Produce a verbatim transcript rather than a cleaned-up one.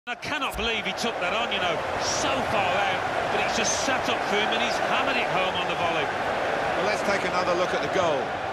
I cannot believe he took that on, you know, so far out, but it's just sat up for him and he's hammered it home on the volley. Well, let's take another look at the goal.